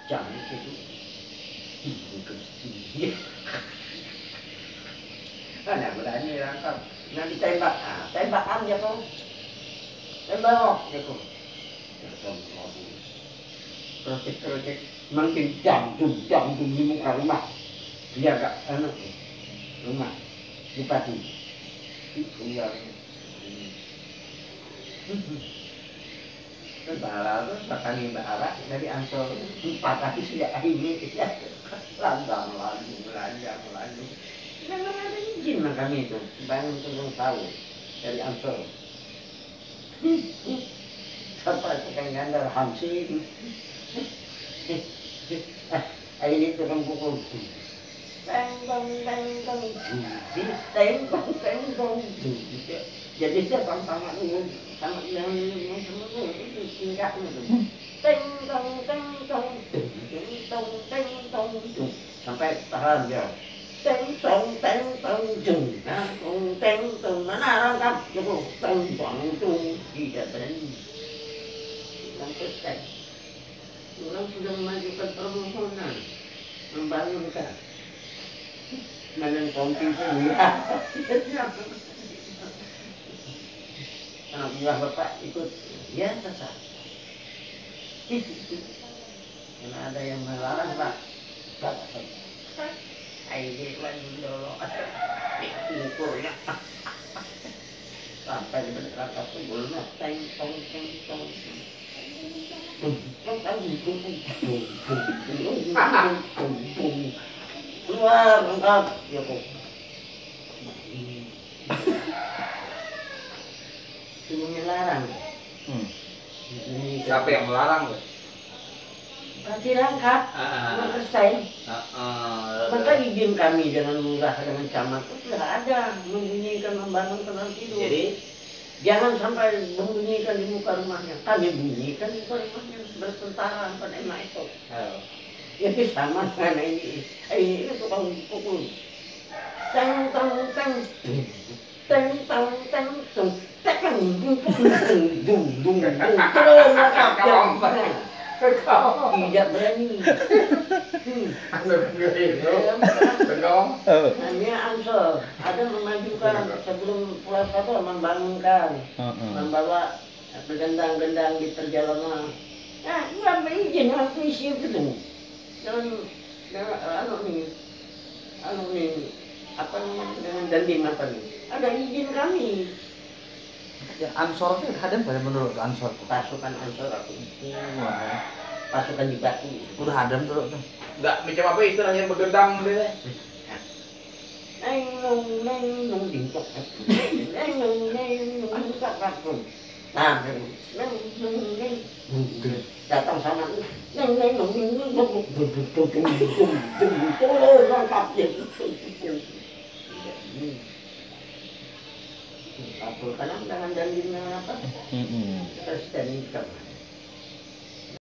jam itu Gusti. Ada berani rangkap. Nanti tembak, tembakan ya kok. Tembak ya kok. Proyek makin jam di muka rumah. Dia agak rumah bupati. Itu ya. Bara terus bakal bara dari Ansor 4 hari sejak ini landang lagi. Jangan ada izin kami itu, bangun turun tahu dari Ansor. Sampai tukang gandar Hamsin. Ini tukang pukul. Teng. Jadi dia sama yang itu tingkatnya tuh. Teng. Sampai tahan dia. Teng. Mana rangkap itu teng tidak berani. Sampai tek. Orang sudah mengajukan permohonan membangunkan. Dengan komputer ya. Anak buah bapak ikut, ya terserah. Karena ada yang melarang pak, ini lagi dulu, ukurnya. Sampai di belakang aku belum teng. Keluar angkat, ya kok. Sebelumnya larang. Siapa yang melarang? Kasih rangkap, mengersain. Maka izin kami dengan lurah dengan camat itu sudah ada membunyikan membangunkan orang tidur. Jadi jangan sampai membunyikan di muka rumahnya. Kami bunyikan di muka rumahnya bertentara pada emak itu. Jadi sama dengan ini tukang pukul. Teng. Tidak berani. Namanya Ansor. Ada memajukan sebelum puasa itu membangunkan, membawa gendang-gendang di perjalanan. Nah, nggak berizin aku isi itu. Jangan apa dengan dandim apa nih? Ada izin kami. Ya, Ansor itu hadam pada menurut Ansor. Pasukan Ansor aku itu. Pasukan di Batu. Udah hadam dulu tuh. Enggak macam apa istilahnya begendang deh. Neng dingkok. Nah, datang sama lengkap jadi. Kabul karena dengan janji apa? Presiden itu.